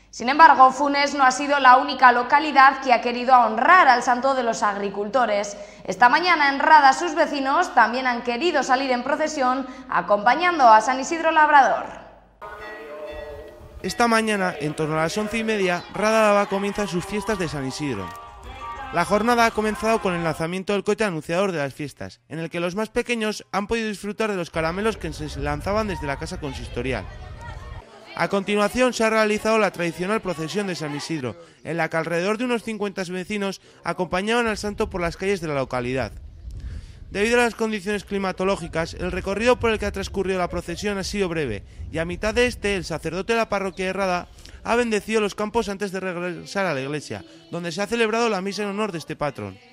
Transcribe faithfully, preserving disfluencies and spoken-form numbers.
Sin embargo, Funes no ha sido la única localidad que ha querido honrar al santo de los agricultores. Esta mañana en Rada sus vecinos también han querido salir en procesión acompañando a San Isidro Labrador. Esta mañana, en torno a las once y media, Rada Dava comienza sus fiestas de San Isidro. La jornada ha comenzado con el lanzamiento del cohete anunciador de las fiestas, en el que los más pequeños han podido disfrutar de los caramelos que se lanzaban desde la casa consistorial. A continuación se ha realizado la tradicional procesión de San Isidro, en la que alrededor de unos cincuenta vecinos acompañaban al santo por las calles de la localidad. Debido a las condiciones climatológicas, el recorrido por el que ha transcurrido la procesión ha sido breve, y a mitad de este, el sacerdote de la parroquia de Rada ha bendecido los campos antes de regresar a la iglesia, donde se ha celebrado la misa en honor de este patrón.